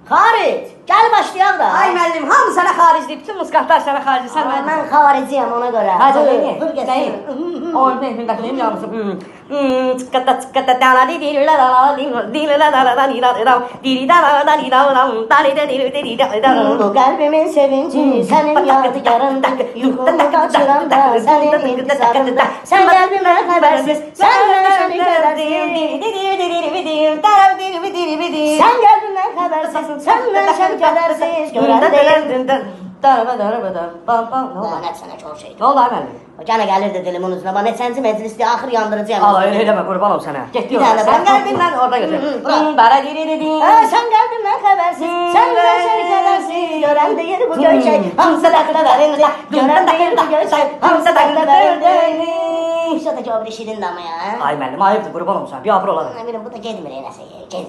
Xaric, gəl başlayaq da. Ay müəllim, hamı sənə xaricdir, bütün muskatlar sənə xaricdir, sən müəllim. Mən xariciyəm ona görə. Hadi, nəyin? Vur Nəyin? gəlsin. Oy, nəyin, nəyin yalnızı. Çıqqata, çıqqata, dana, dirilə, dana, dirilə, dana, dana, Bu qəlbimin sevinci, sənin yadigarında, yuxumu qaçıranda, sənin intizarında. Sən qəlbimə xəbərsiz, sən mənə kədərsiz. Sən qəlbimdən xəbərsiz, sən mənə kədərsiz. Görən deyil. Lənət sənə çox şey. Ne oldu ay müəllim? Gənə gəlirdi dilimin ucuna, bax neçənci məclisdə axır yandırıcıyam. Allah öyle eləmə, qurban ol sənə. Get diyor. dənə Sən bax. qəlbindən orada götür. Bara diri. Sən qəlbimdən xəbərsiz, sən mənə kədərsiz. Görən deyil bu göyçək, hamısı dəxlə verindi. Görən deyil bu göyçək, hamısı dəxlə verindi. İşte de ki o bir şirin dama ya. Ay müəllim, ayıbdır, qurban olum sənə. Bir abır olalım. Bu da gedmir eləsə.